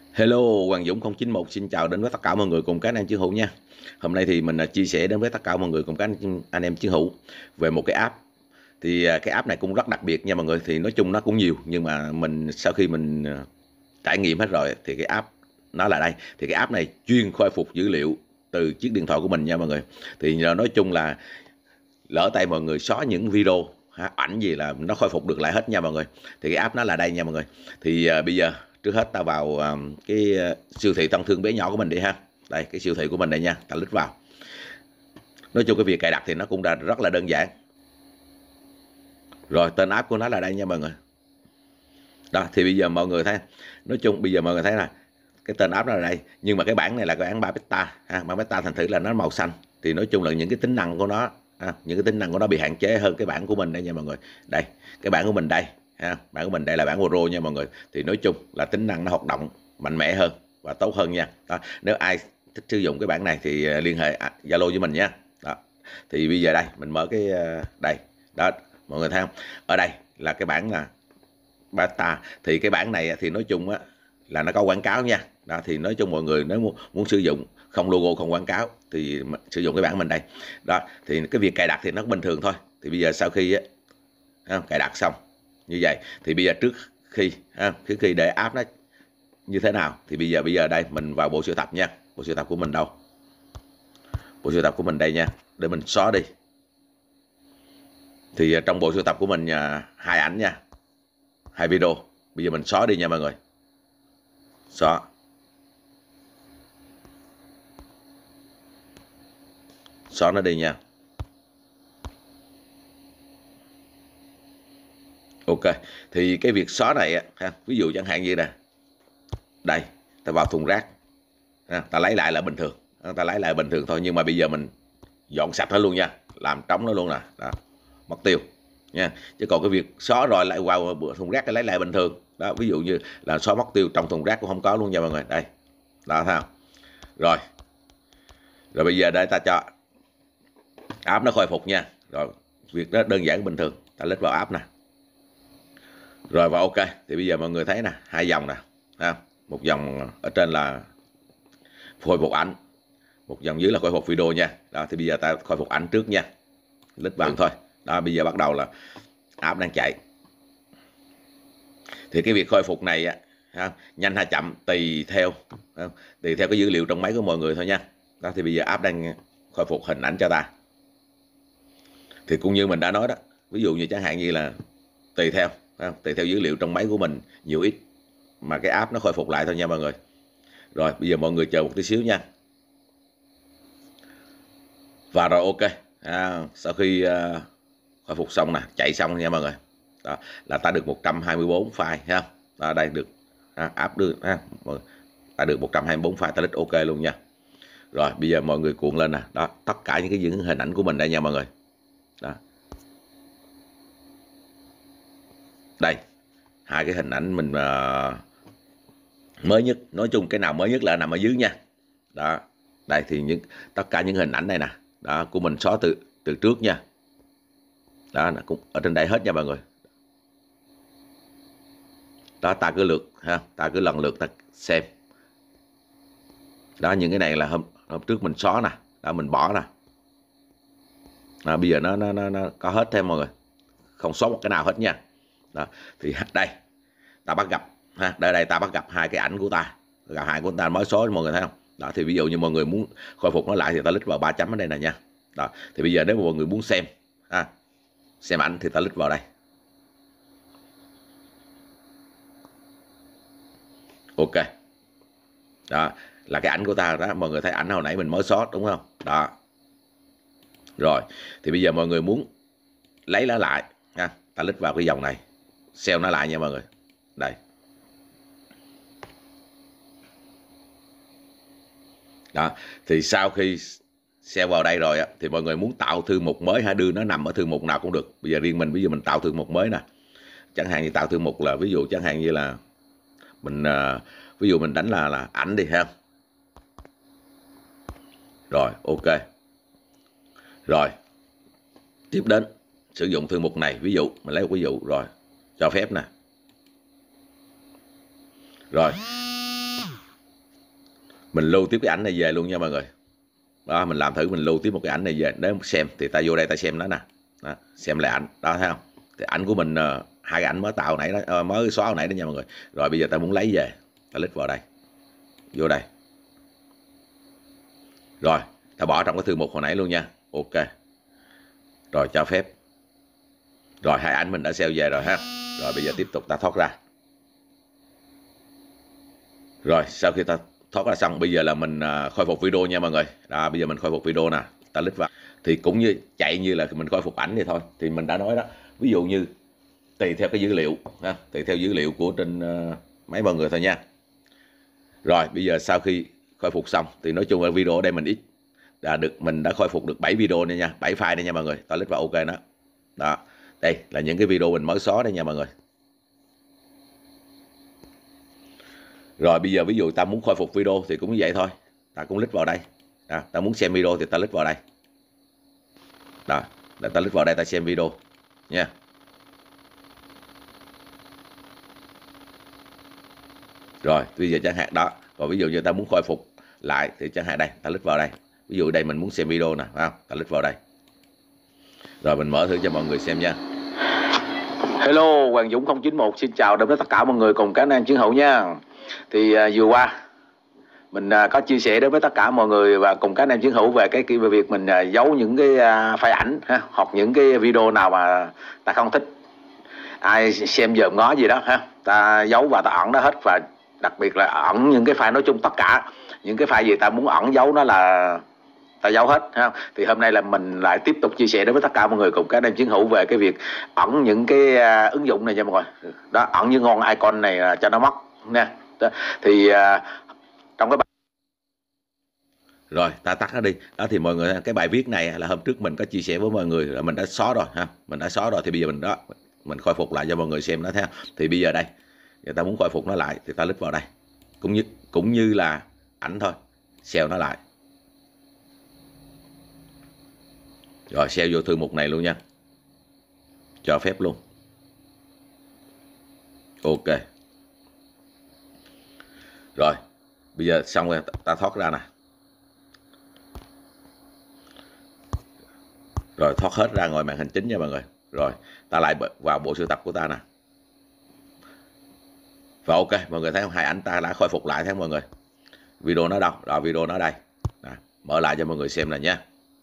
Hello, Hoàng Dũng 091 xin chào đến với tất cả mọi người cùng các anh em chiến hữu nha. Hôm nay thì mình chia sẻ đến với tất cả mọi người cùng các anh em chiến hữu về một cái app. Thì cái app này cũng rất đặc biệt nha mọi người. Thì nói chung nó cũng nhiều nhưng mà mình sau khi mình trải nghiệm hết rồi thì cái app nó là đây. Thì cái app này chuyên khôi phục dữ liệu từ chiếc điện thoại của mình nha mọi người. Thì nói chung là lỡ tay mọi người xóa những video ảnh gì là nó khôi phục được lại hết nha mọi người. Thì cái app nó là đây nha mọi người. Thì bây giờ trước hết ta vào cái siêu thị thân thương bé nhỏ của mình đi ha. Đây cái siêu thị của mình đây nha, ta lít vào. Nói chung cái việc cài đặt thì nó cũng đã rất là đơn giản. Rồi tên app của nó là đây nha mọi người. Đó thì bây giờ mọi người thấy, nói chung bây giờ mọi người thấy là cái tên app nó là đây, nhưng mà cái bản này là cái bản beta ha, bản beta thành thử là nó màu xanh. Thì nói chung là những cái tính năng của nó những cái tính năng của nó bị hạn chế hơn cái bản của mình đây nha mọi người. Đây cái bản của mình đây bản của mình đây là bản Pro nha mọi người. Thì nói chung là tính năng nó hoạt động mạnh mẽ hơn và tốt hơn nha. Đó, nếu ai thích sử dụng cái bản này thì liên hệ Zalo với mình nha. Đó thì bây giờ đây mình mở cái đây đó mọi người thấy không, ở đây là cái bản là beta. Thì cái bản này thì nói chung là nó có quảng cáo nha. Đó thì nói chung mọi người nếu muốn sử dụng không logo không quảng cáo thì sử dụng cái bản mình đây. Đó thì cái việc cài đặt thì nó bình thường thôi. Thì bây giờ sau khi cài đặt xong như vậy thì bây giờ trước khi để app nó như thế nào thì bây giờ đây mình vào bộ sưu tập nha. Bộ sưu tập của mình đâu, bộ sưu tập của mình đây nha, để mình xóa đi. Thì trong bộ sưu tập của mình hai ảnh nha, hai video. Bây giờ mình xóa đi nha mọi người. Xóa. Xóa nó đi nha. Ok. Thì cái việc xóa này ví dụ chẳng hạn như nè, đây ta vào thùng rác ta lấy lại là bình thường, ta lấy lại bình thường thôi. Nhưng mà bây giờ mình dọn sạch hết luôn nha, làm trống nó luôn nè. Đó, mất tiêu nha. Chứ còn cái việc xóa rồi lại vào thùng rác lấy lại bình thường đó, ví dụ như là xóa mất tiêu trong thùng rác cũng không có luôn nha mọi người. Đây đó thấy không. Rồi bây giờ để ta cho app nó khôi phục nha. Rồi việc đó đơn giản bình thường, ta lít vào app nè, rồi vào ok. Thì bây giờ mọi người thấy nè, hai dòng nè, một dòng ở trên là khôi phục ảnh, một dòng dưới là khôi phục video nha. Đó thì bây giờ ta khôi phục ảnh trước nha, lít vào thôi. Đó bây giờ bắt đầu là app đang chạy. Thì cái việc khôi phục này nhanh hay chậm tùy theo cái dữ liệu trong máy của mọi người thôi nha. Đó thì bây giờ app đang khôi phục hình ảnh cho ta. Thì cũng như mình đã nói đó, ví dụ như chẳng hạn như là tùy theo dữ liệu trong máy của mình nhiều ít mà cái app nó khôi phục lại thôi nha mọi người. Rồi bây giờ mọi người chờ một tí xíu nha. Và rồi ok, sau khi khôi phục xong nè, chạy xong nha mọi người. Đó là ta được 124 file ha. Đó, đây được app đưa ta được 124 file, ta lít ok luôn nha. Rồi bây giờ mọi người cuộn lên nè. Đó tất cả những cái hình ảnh của mình đây nha mọi người. Đó, đây hai cái hình ảnh mình mới nhất. Nói chung cái nào mới nhất là nằm ở dưới nha. Đó đây thì tất cả những hình ảnh này nè, đó của mình xóa từ trước nha. Đó cũng ở trên đây hết nha mọi người. Đó ta cứ lượt ta cứ lần lượt ta xem. Đó những cái này là hôm trước mình xóa nè, đó mình bỏ nè. Đó, bây giờ nó có hết thêm mọi người, không sót một cái nào hết nha. Đó thì đây ta bắt gặp đây ta bắt gặp hai cái ảnh của ta, gặp hai của ta mới xóa mọi người thấy không. Đó thì ví dụ như mọi người muốn khôi phục nó lại thì ta lít vào 3 chấm ở đây nè nha. Đó thì bây giờ nếu mà mọi người muốn xem ảnh thì ta lít vào đây. Ok. Đó là cái ảnh của ta đó, mọi người thấy ảnh hồi nãy mình mới xóa đúng không. Đó rồi thì bây giờ mọi người muốn lấy nó lại ta lít vào cái dòng này, save nó lại nha mọi người. Đây đó thì sau khi save vào đây rồi thì mọi người muốn tạo thư mục mới hay đưa nó nằm ở thư mục nào cũng được. Bây giờ riêng mình, ví dụ mình tạo thư mục mới nè, chẳng hạn như tạo thư mục là ví dụ chẳng hạn như là mình ví dụ mình đánh là ảnh đi ha. Rồi ok. Rồi tiếp đến sử dụng thư mục này, ví dụ mình lấy một ví dụ rồi cho phép nè. Rồi Mình lưu tiếp cái ảnh này về luôn nha mọi người. Đó, mình làm thử mình lưu tiếp một cái ảnh này về để xem, thì ta vô đây ta xem nó nè. Đó, xem lại ảnh đó, thấy không? Thì ảnh của mình hai cái ảnh mới tạo nãy đó, mới xóa hồi nãy đó nha mọi người. Rồi bây giờ ta muốn lấy về, ta click vào đây, vô đây, rồi ta bỏ trong cái thư mục hồi nãy luôn nha. Ok, rồi cho phép, rồi hai ảnh mình đã save về rồi ha. Rồi bây giờ tiếp tục ta thoát ra. Rồi sau khi ta thoát ra xong, bây giờ là mình khôi phục video nha mọi người. Đó, bây giờ mình khôi phục video nè, ta click vào thì cũng như chạy như là mình khôi phục ảnh vậy thôi. Thì mình đã nói đó, ví dụ như tùy theo cái dữ liệu ha, tùy theo dữ liệu của trên máy mọi người thôi nha. Rồi bây giờ sau khi khôi phục xong thì nói chung là video ở đây mình ít mình đã khôi phục được 7 video này nha, 7 file đây nha mọi người. Ta click vào ok đó. Đó, đây là những cái video mình mới xóa đây nha mọi người. Rồi bây giờ ví dụ ta muốn khôi phục video thì cũng như vậy thôi, ta cũng click vào đây. Đó, ta muốn xem video thì ta click vào đây. Đó, để ta click vào đây ta xem video nha. Rồi bây giờ chẳng hạn đó, rồi ví dụ như ta muốn khôi phục lại thì chẳng hạn đây, ta click vào đây. Ví dụ đây mình muốn xem video nè, phải không? Ta click vào đây. Rồi mình mở thử cho mọi người xem nha. Hello, Hoàng Dũng 091 xin chào đến với tất cả mọi người cùng cá Nam Chiến Hữu nha. Thì vừa qua mình có chia sẻ đến với tất cả mọi người và cùng cá Nam Chiến Hữu về cái việc mình giấu những cái file ảnh ha, hoặc những cái video nào mà ta không thích ai xem dòm ngó gì đó ha, ta giấu và ta ẩn nó hết. Và đặc biệt là ẩn những cái file, nói chung tất cả những cái file gì ta muốn ẩn giấu nó là ta giấu hết ha. Thì hôm nay là mình lại tiếp tục chia sẻ đến với tất cả mọi người cùng các anh em chiến hữu về cái việc ẩn những cái ứng dụng này nha mọi người. Đó, ẩn những con icon này cho nó mất nha. Thì trong cái bài rồi ta tắt nó đi. Đó thì mọi người, cái bài viết này là hôm trước mình có chia sẻ với mọi người là mình đã xóa rồi ha, mình đã xóa rồi. Thì bây giờ mình khôi phục lại cho mọi người xem nó theo. Thì bây giờ đây, người ta muốn khôi phục nó lại thì ta click vào đây, cũng như là ảnh thôi, save nó lại. Rồi save vô thư mục này luôn nha, cho phép luôn. Ok, rồi bây giờ xong rồi ta thoát ra nè. Rồi thoát hết ra ngoài màn hình chính nha mọi người. Rồi ta lại vào bộ sưu tập của ta nè. Và ok, mọi người thấy không, hai ảnh ta đã khôi phục lại thấy không mọi người. Video nó đâu? Rồi video nó đây. Nè, mở lại cho mọi người xem này nha.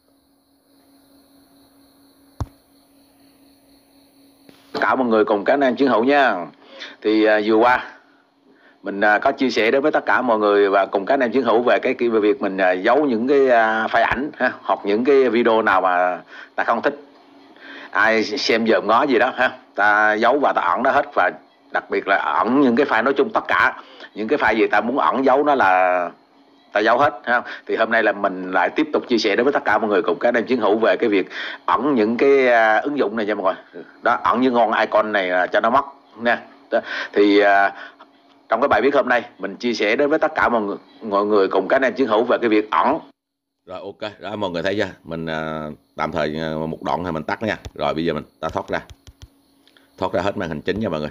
Cả mọi người cùng cá Nam Chiến Hữu nha. Thì vừa qua mình có chia sẻ đến với tất cả mọi người và cùng các anh em chiến hữu về cái việc mình giấu những cái file ảnh ha, hoặc những cái video nào mà ta không thích ai xem dòm ngó gì đó ha, ta giấu và ta ẩn nó hết. Và đặc biệt là ẩn những cái file, nói chung tất cả những cái file gì ta muốn ẩn giấu nó là ta giấu hết ha. Thì hôm nay là mình lại tiếp tục chia sẻ đến với tất cả mọi người cùng các anh em chiến hữu về cái việc ẩn những cái ứng dụng này nha mọi người. Đó, ẩn những con icon này cho nó mất nha. Đó. Thì trong cái bài viết hôm nay mình chia sẻ đến với tất cả mọi người cùng các anh em chiến hữu về cái việc ẩn. Rồi ok, đó mọi người thấy chưa? Mình tạm thời một đoạn thì mình tắt nha. Rồi bây giờ ta thoát ra hết màn hình chính nha mọi người.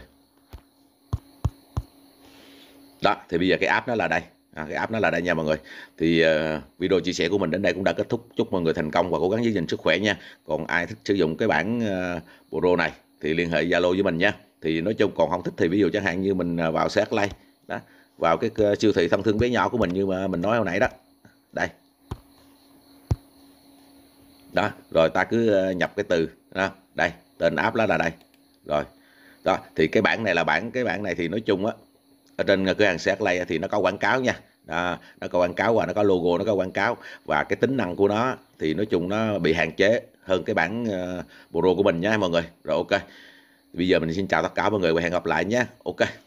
Đó, thì bây giờ cái app nó là đây. Cái app nó là đây nha mọi người. Thì video chia sẻ của mình đến đây cũng đã kết thúc. Chúc mọi người thành công và cố gắng giữ gìn sức khỏe nha. Còn ai thích sử dụng cái bản Pro này thì liên hệ Zalo với mình nha. Thì nói chung còn không thích thì ví dụ chẳng hạn như mình vào Search Play đó, vào cái siêu thị thân thương bé nhỏ của mình như mà mình nói hồi nãy đó. Đây. Đó, rồi ta cứ nhập cái từ đó, đây, tên app đó là đây. Rồi. Đó, thì cái bản này là cái bản này thì nói chung á, ở trên cửa hàng Search Play thì nó có quảng cáo nha. Đó, nó có quảng cáo và nó có logo, nó có quảng cáo, và cái tính năng của nó thì nói chung nó bị hạn chế hơn cái bản Pro của mình nha mọi người. Rồi ok. Bây giờ mình xin chào tất cả mọi người và hẹn gặp lại nhé. Ok.